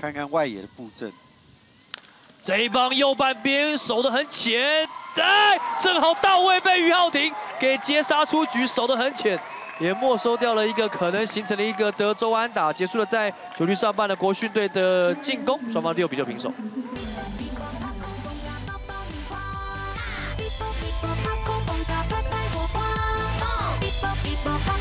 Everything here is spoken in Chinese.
看看外野的布阵。 这一棒右半边守得很浅，正好到位，被于浩廷给接杀出局，守得很浅，也没收掉了一个可能形成了一个德州安打，结束了在9局上半的国训队的进攻，双方6比6平手。 Bye.